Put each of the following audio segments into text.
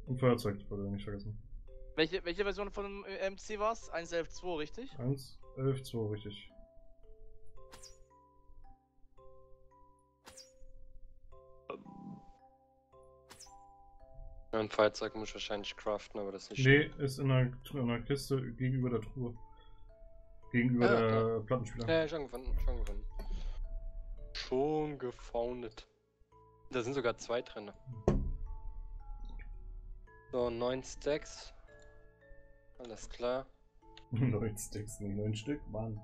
Ein Feuerzeug, wurde nicht vergessen. Welche Version von dem MC war's? 1.11.2, richtig? 1.11.2, richtig. Ein Feuerzeug muss ich wahrscheinlich craften, aber das ist nicht Nee, ist in einer Kiste gegenüber der Truhe. Gegenüber der Plattenspieler. Ja, schon gefunden, schon gefunden. Schon gefoundet. Da sind sogar 2 drin. So, 9 Stacks. Alles klar. 9 Sticks, nicht 9 Stück, Mann.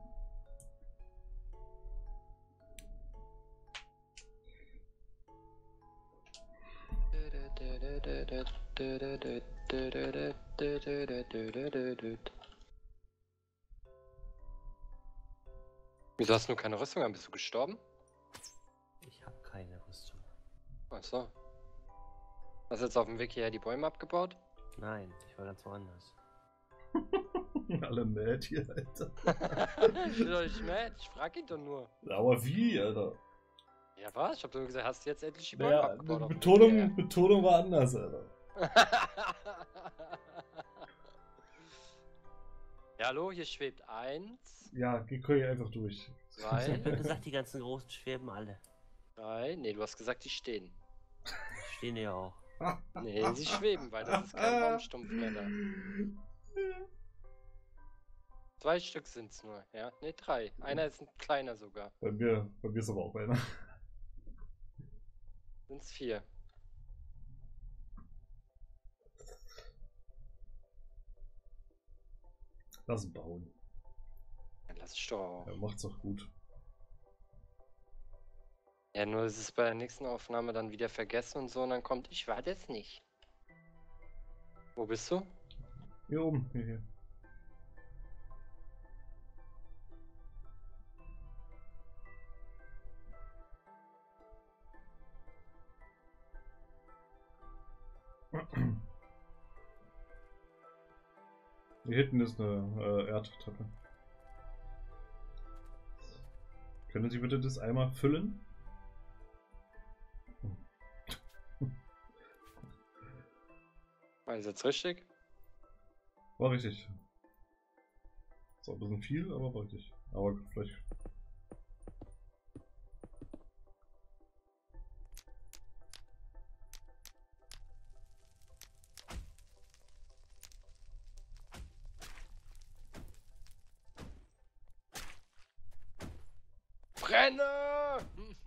Wieso hast du keine Rüstung an? Bist du gestorben? Ich habe keine Rüstung. Achso. Hast du jetzt auf dem Weg hierher die Bäume abgebaut? Nein, ich war ganz woanders. Alle mad hier, Alter. Ich bin doch nicht mad, ich frag ihn doch nur. Aber wie, Alter? Ja was? Ich hab doch gesagt, hast du jetzt endlich die Bäume abgebaut? auf dem Weg Betonung war anders, Alter. hierher? Ja, hallo, hier schwebt 1. Ja, geh hier einfach durch. 2, Ich habe gesagt, die ganzen Großen schweben alle. 3. Nee, du hast gesagt, die stehen. Die stehen ja auch. Nee, sie schweben, weil das ist kein Baumstumpf mehr da. 2 Stück sind's nur, ja? Ne, 3. Einer ist ein kleiner sogar. Bei mir ist aber auch einer. Sind's 4. Lass ihn bauen. Ja, lass ich doch. Er macht's auch gut. Ja, nur ist es bei der nächsten Aufnahme dann wieder vergessen und so und dann kommt, ich war das nicht. Wo bist du? Hier oben, hier. Hier hinten ist eine Erdtreppe. Können Sie bitte das einmal füllen? War das jetzt richtig? War richtig. Ist auch ein bisschen viel, aber war richtig. Aber vielleicht. Brenne!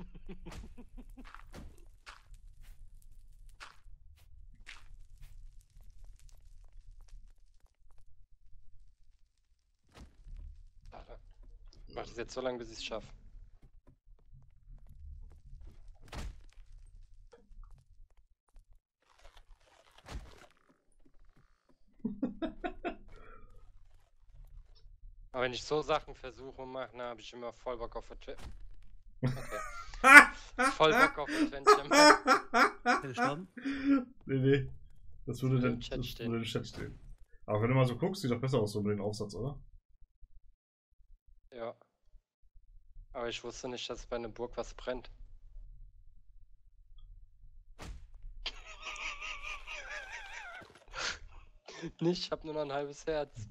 Ich mach das jetzt so lange, bis ich es schaffe. Aber wenn ich so Sachen versuche und mache, dann habe ich immer voll Bock auf Adventure. Okay. Voll Bock auf Adventure. Ist er gestorben? Nee. Das würde Würde dann im Chat stehen. würde im Chat stehen. Aber wenn du mal so guckst, sieht doch besser aus so mit dem Aufsatz, oder? Ja. Aber ich wusste nicht, dass bei einer Burg was brennt. Nicht, ich hab nur noch ein halbes Herz.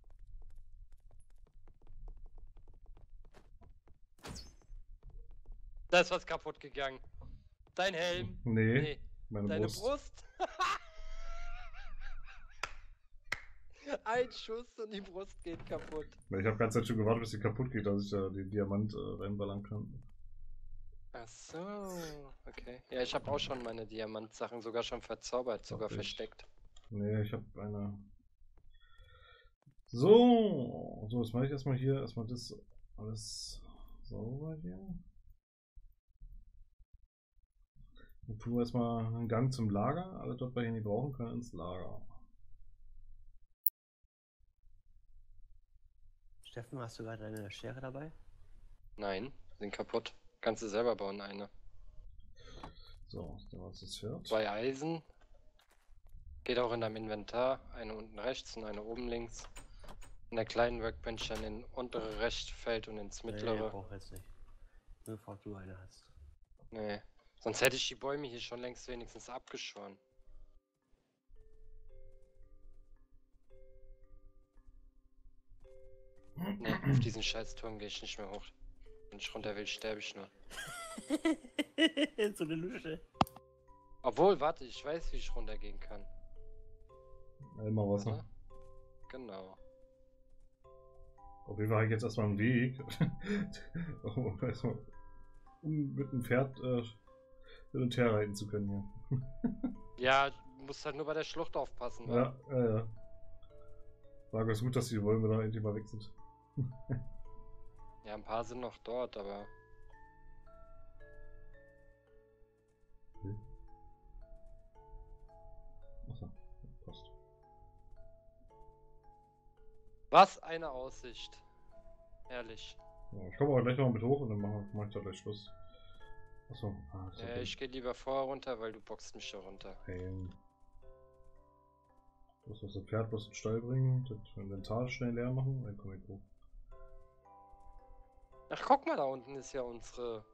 Da ist was kaputt gegangen. Dein Helm. Nee, meine Deine Brust. Brust. Ein Schuss und die Brust geht kaputt. Ich habe ganz Zeit schon gewartet, bis sie kaputt geht, dass ich da den Diamant reinballern kann. Ach so, okay. Ja, ich habe auch schon meine Diamantsachen sogar schon verzaubert, sogar ich. versteckt. Nee, ich habe eine. So, jetzt mache ich erstmal hier, erstmal das alles sauber hier. Dann tun wir erstmal einen Gang zum Lager. Alles, was wir hier nicht brauchen können, ins Lager. Steffen, hast du gerade eine Schere dabei? Nein, sind kaputt. Kannst du selber bauen, eine. So, dann war es das Pferd. 2 Eisen. Geht auch in deinem Inventar. Eine unten rechts und eine oben links. In der kleinen Workbench dann in untere rechte Feld und ins mittlere. Nee, brauch jetzt nicht. Nur bevor du eine hast. Nee. Sonst hätte ich die Bäume hier schon längst wenigstens abgeschoren. Nee, auf diesen scheiß Turm gehe ich nicht mehr hoch. Wenn ich runter will, sterbe ich nur. So eine Lusche. Obwohl, warte, ich weiß, wie ich runtergehen kann. Immer Wasser. Warte. Genau. Auf jeden Fall habe ich jetzt erstmal einen Weg. Um mit dem Pferd hin und her reiten zu können hier. Ja, du musst halt nur bei der Schlucht aufpassen, wa? Ja, ja, ja. War ganz gut, dass die Bäume da endlich mal weg sind. Ja, ein paar sind noch dort, aber. Okay. Achso, passt. Was eine Aussicht. Herrlich. Ja, ich komme aber gleich noch mit hoch und dann mach ich da gleich Schluss. Achso, ist Ja, okay. ich gehe lieber vorher runter, weil du boxst mich da runter. Hey. Du musst das Pferd bloß ins Stall bringen, das Inventar schnell leer machen, dann komme ich hoch. Ach, guck mal, da unten ist ja unsere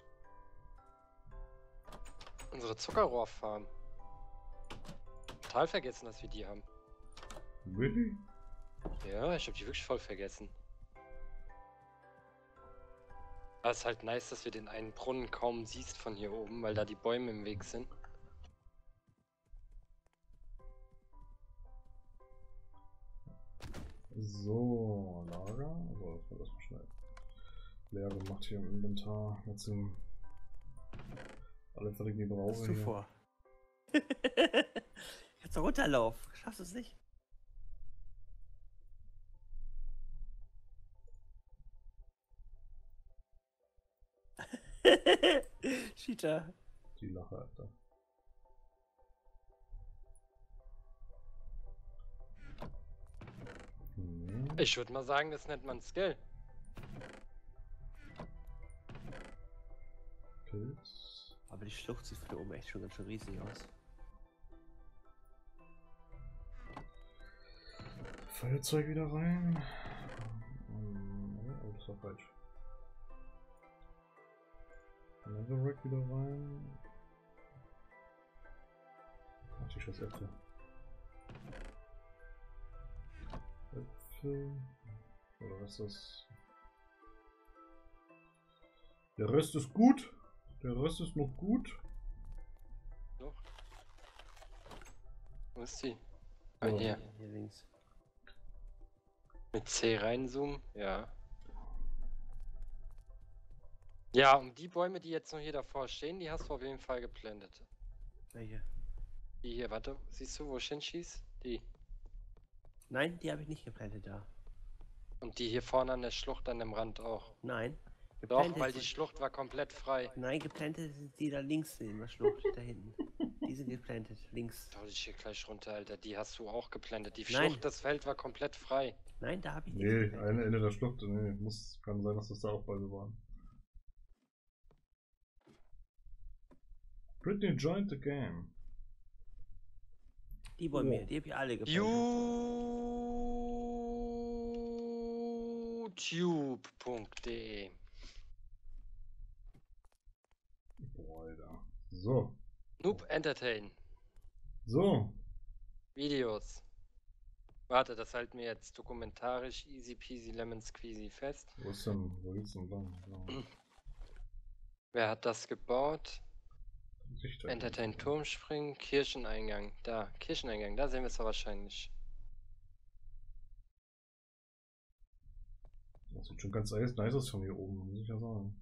Zuckerrohrfarm. Total vergessen, dass wir die haben. Really? Ja, ich habe die wirklich voll vergessen. Aber es ist halt nice, dass wir den einen Brunnen kaum siehst von hier oben, weil da die Bäume im Weg sind. So, Lager. Also, das war das mal schnell leer gemacht hier im Inventar. Jetzt sind alle fertig, die brauchen. Was hast du hier. vor? Kannst du runterlaufen? Schaffst du es nicht? Cheater. Die Lache, Alter. Ich würde mal sagen, das nennt man Skill. Pilz. Aber die Schlucht sieht von da oben echt schon ganz schön riesig aus. Feuerzeug wieder rein. Oh, das war falsch. Netherrack wieder rein. Ach, die scheiß Äpfel. Äpfel. Oder was ist das? Der Rest ist gut. Der Rest ist noch gut. Doch. Wo ist die? Ah, So. hier. Hier links. Mit C reinzoomen? Ja. Ja, und die Bäume, die jetzt noch hier davor stehen, die hast du auf jeden Fall geblendet. Welche? Die hier, warte, siehst du, wo ich hinschieß? Die. Nein, die habe ich nicht geplantet da. Und die hier vorne an der Schlucht an dem Rand auch. Nein. Doch, Geplantet weil die sind- Schlucht war komplett frei. Nein, geplantet sind die da links in der Schlucht, da hinten. Die sind geplantet, links. Schau dich hier gleich runter, Alter. Die hast du auch geplantet. Die Nein. Schlucht, das Feld war komplett frei. Nein, da habe ich nicht Nee, geplantet. eine Ende der Schlucht. Nee, kann sein, dass das da auch Bäume waren. Britney joined the game. Die Bäume Oh. hier, die habe ich alle geplantet. YouTube.de. Boah, Alter. So. Noob Entertain. So. Videos. Warte, das halten wir jetzt dokumentarisch easy peasy lemon squeezy fest. Wo geht's denn lang? Ja. Wer hat das gebaut? Sichter. Entertain Turmspringen, Kircheneingang. Da, Kircheneingang, da sehen wir es ja wahrscheinlich. Das sieht schon ganz nice aus von hier oben, muss ich ja sagen.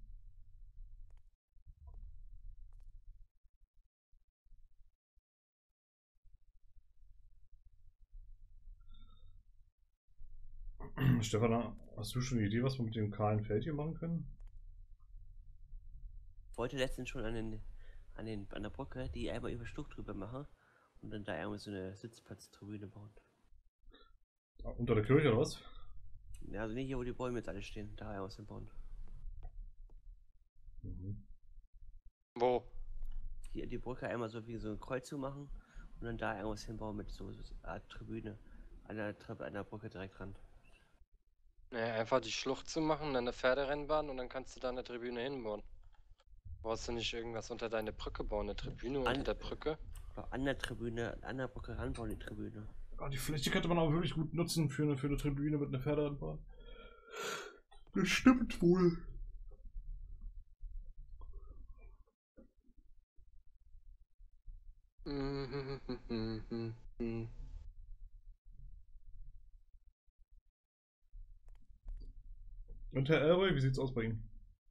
Stefan, hast du schon eine Idee, was wir mit dem kahlen Feld hier machen können? Ich wollte letztens schon an der Brücke die einmal über Schlucht drüber machen und dann da irgendwo so eine Sitzplatztribüne bauen. Ah, unter der Kirche oder was? Ja, also nicht hier, wo die Bäume jetzt alle stehen, da irgendwas hinbauen. Mhm. Wo? Hier die Brücke einmal so wie so ein Kreuz zu machen und dann da irgendwas hinbauen mit so einer Art Tribüne. An der Brücke direkt dran. Naja, einfach die Schlucht zu machen, dann eine Pferderennbahn und dann kannst du da eine Tribüne hinbauen. Brauchst du nicht irgendwas unter deine Brücke bauen, eine Tribüne unter der Brücke? Oder an der Tribüne, an der Brücke ranbauen, die Tribüne. Ah, die Fläche könnte man auch wirklich gut nutzen für eine Tribüne mit einer Pferderennbahn. Das stimmt wohl. Und Herr Elroy, wie sieht's aus bei Ihnen?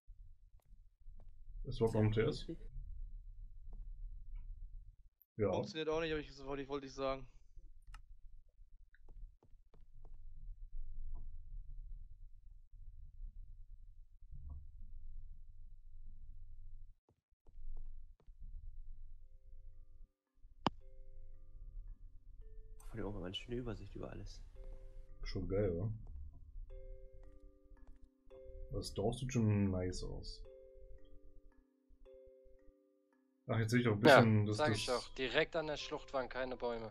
Ist überhaupt noch ein TS? Ja. Funktioniert auch nicht, aber wollte ich sagen. Von der mal eine schöne Übersicht über alles. Schon geil, oder? Das Dorf sieht schon nice aus. Ach, jetzt sehe ich auch ein bisschen. Ja, sag ich auch. Direkt an der Schlucht waren keine Bäume.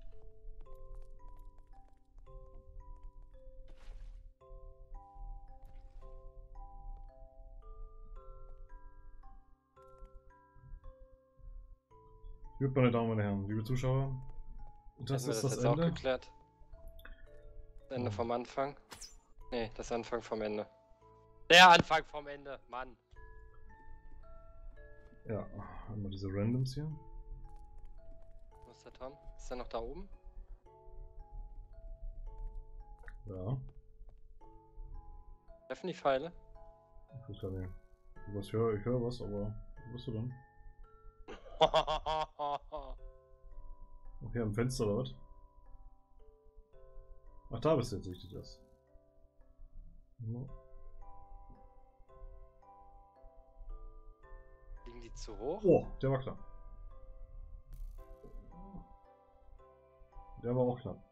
Gut, meine Damen und Herren, liebe Zuschauer, das Hätten wir ist das jetzt auch Ende. geklärt. Das Ende vom Anfang. Nee, das Anfang vom Ende. Der Anfang vom Ende, Mann. Ja, einmal diese Randoms hier. Wo ist der Tom? Ist der noch da oben? Ja, Treffen die Pfeile? ich weiß gar nicht. Ich höre was, aber wo bist du denn? Okay, am Fenster oder was? Ach, da bist du jetzt richtig das. Ja. Liegen die zu hoch? Oh, der war knapp. Der war auch knapp.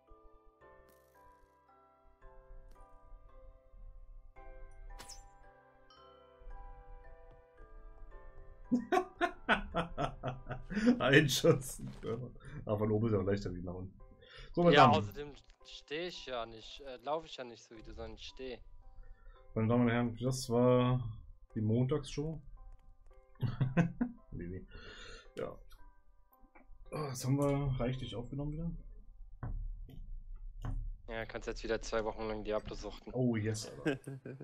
Ein Schuss. Aber von oben ist ja leichter wie nach unten. So, meine Ja, Damen. außerdem stehe ich ja nicht, laufe ich ja nicht so wie du, sondern ich stehe. Meine Damen und Herren, das war die Montagsshow. Nee. Ja. Oh, jetzt haben wir reichlich aufgenommen wieder. Ja, kannst jetzt wieder 2 Wochen lang Diablo suchten. Oh, yes, Alter.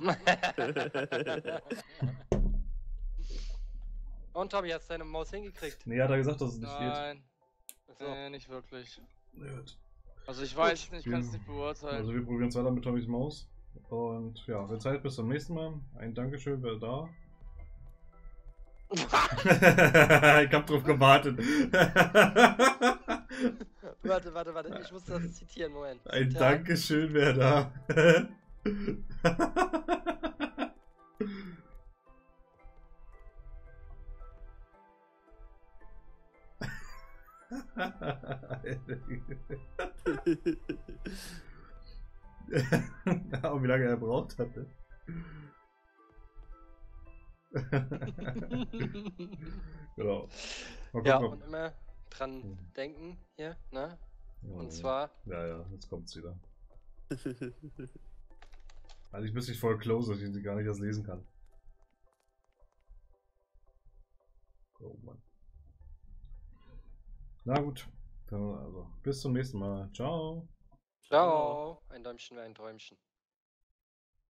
Und Tommy, hast du deine Maus hingekriegt? Nee, hat er gesagt, dass es nicht geht. Nein, Achso. nicht wirklich. Gut. Also ich weiß es nicht, ich kann es Wir- nicht beurteilen. Also wir probieren es weiter mit Tommys Maus. Und ja, wenn Zeit, bis zum nächsten Mal. Ein Dankeschön, wer da. Ich hab drauf gewartet. Warte, ich muss das zitieren, Moment. Ein Zitat. Dankeschön, wer da. Aber wie lange er braucht hatte. Genau. Mal Ja, gucken, und immer dran denken hier, ne? ob- Und zwar, Ja, jetzt kommt's wieder. Also ich bin nicht voll close, dass ich sie gar nicht erst lesen kann. Oh Mann. Na gut. Dann also, bis zum nächsten Mal. Ciao. ciao, ein Däumchen wäre ein Träumchen.